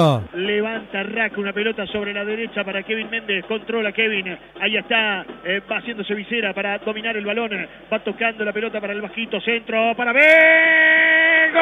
Levanta Rack, una pelota sobre la derecha para Kevin Méndez, controla Kevin, ahí está, va haciéndose visera para dominar el balón, va tocando la pelota para el bajito, centro para ¡gol!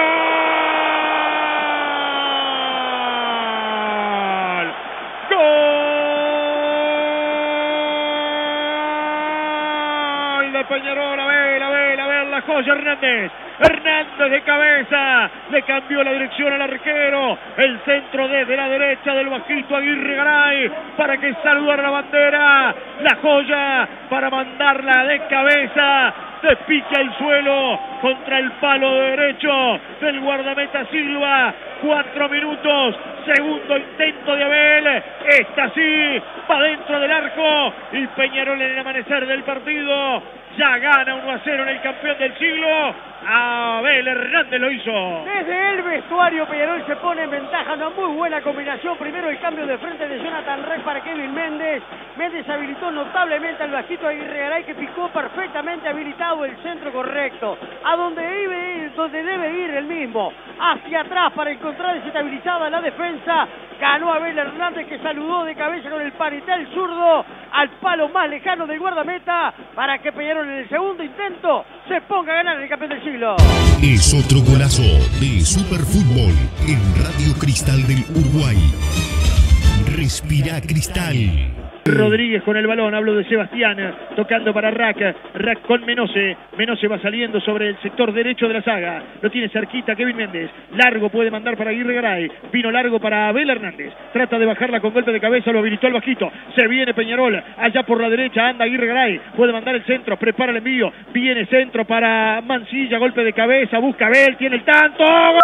¡Gol de Peñarol! A ver, la joya Hernández de cabeza, le cambió la dirección al arquero, el centro desde la derecha del bajito Aguirre Garay, para que saludara la bandera, la joya para mandarla de cabeza, de pique al suelo, contra el palo derecho del guardameta Silva. 4 minutos, segundo intento de Abel, esta sí, va dentro del arco, y Peñarol en el amanecer del partido ya gana 1-0 en el campeón del siglo. Abel Hernández lo hizo. Desde el vestuario Peñarol se pone en ventaja, una muy buena combinación. Primero el cambio de frente de Jonathan Reck para Kevin Méndez. Méndez habilitó notablemente al bajito Aguirre Garay, que picó perfectamente habilitado el centro correcto, a donde debe ir el mismo, hacia atrás para encontrar desestabilizada la defensa. Ganó Abel Hernández, que saludó de cabeza con el paritel zurdo al palo más lejano del guardameta, para que Peñarol en el segundo intento se ponga a ganar el campeón del siglo. Es otro golazo de Superfútbol en Radio Cristal del Uruguay. Respira Cristal. Rodríguez con el balón, hablo de Sebastián, tocando para Rack con Menose va saliendo sobre el sector derecho de la saga, lo tiene cerquita Kevin Méndez, largo puede mandar para Aguirre Garay, vino largo para Abel Hernández, trata de bajarla con golpe de cabeza, lo habilitó el bajito, se viene Peñarol, allá por la derecha anda Aguirre Garay, puede mandar el centro, prepara el envío, viene centro para Mancilla, golpe de cabeza, busca Abel, tiene el tanto, ¡gol!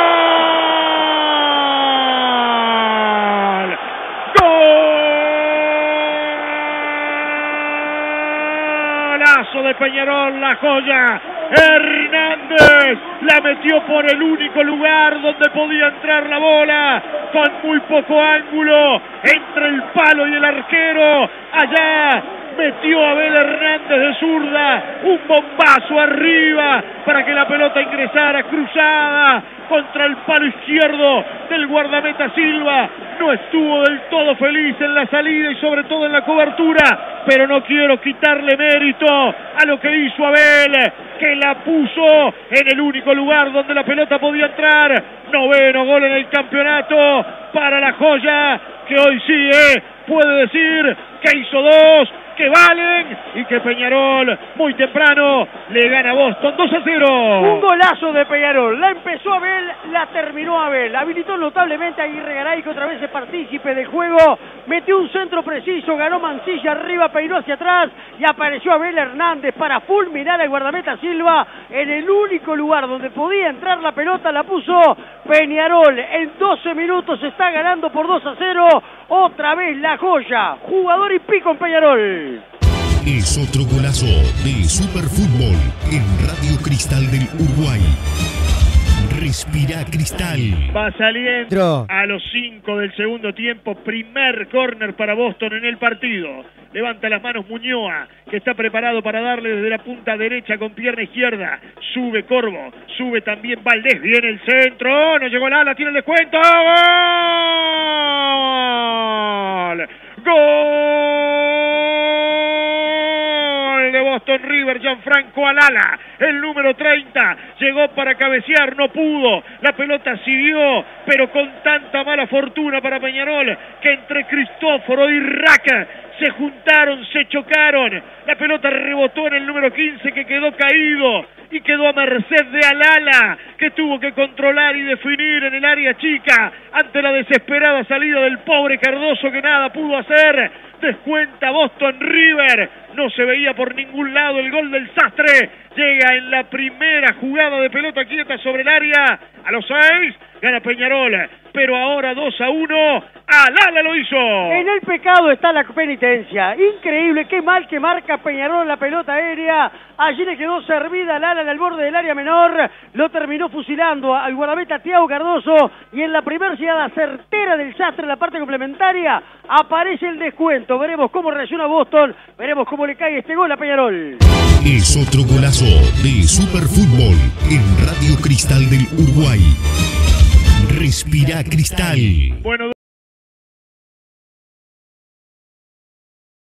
De Peñarol, la joya Hernández la metió por el único lugar donde podía entrar la bola, con muy poco ángulo entre el palo y el arquero. Allá metió a Abel Hernández de zurda, un bombazo arriba para que la pelota ingresara cruzada contra el palo izquierdo del guardameta Silva. No estuvo del todo feliz en la salida y sobre todo en la cobertura, pero no quiero quitarle mérito a lo que hizo Abel, que la puso en el único lugar donde la pelota podía entrar. 9º gol en el campeonato para la joya, que hoy sí puede decir que hizo 2 que valen, y que Peñarol muy temprano le gana a Boston 2-0. Un golazo de Peñarol, la empezó Abel, la terminó Abel, habilitó notablemente a Aguirre Garay, que otra vez es partícipe del juego, metió un centro preciso, ganó Mancilla arriba, peinó hacia atrás y apareció Abel Hernández para fulminar al guardameta Silva en el único lugar donde podía entrar la pelota. La puso Peñarol, en 12 minutos está ganando por 2-0, otra vez la joya, jugador y pico en Peñarol. Es otro golazo de Superfútbol en Radio Cristal del Uruguay. Respira Cristal. Va saliendo a los 5 del segundo tiempo. Primer córner para Boston en el partido. Levanta las manos Muñoa, que está preparado para darle desde la punta derecha con pierna izquierda. Sube Corvo, sube también Valdés. Viene el centro, no llegó el ala, tiene el descuento. ¡Gol! ¡Gol! De Boston River, Gianfranco Alala, el número 30, llegó para cabecear, no pudo, la pelota siguió, pero con tanta mala fortuna para Peñarol, que entre Cristóforo y Rack se juntaron, se chocaron, la pelota rebotó en el número 15, que quedó caído, y quedó a merced de Alala, que tuvo que controlar y definir en el área chica, ante la desesperada salida del pobre Cardoso, que nada pudo hacer. Descuenta Boston River, no se veía por ningún lado el gol del Sastre, llega en la primera jugada de pelota quieta sobre el área, a los 6, gana Peñarol, pero ahora 2-1, Alala lo hizo. En el pecado está la penitencia, increíble, qué mal que marca Peñarol la pelota aérea, allí le quedó servida Alala al borde del área menor, lo terminó fusilando al guardameta Thiago Cardoso, y en la primera llegada certera del Sastre en la parte complementaria, aparece el descuento. Veremos cómo reacciona Boston, veremos cómo le cae este gol a Peñarol. Es otro golazo de Superfútbol en Radio Cristal del Uruguay. Respira Cristal. Bueno.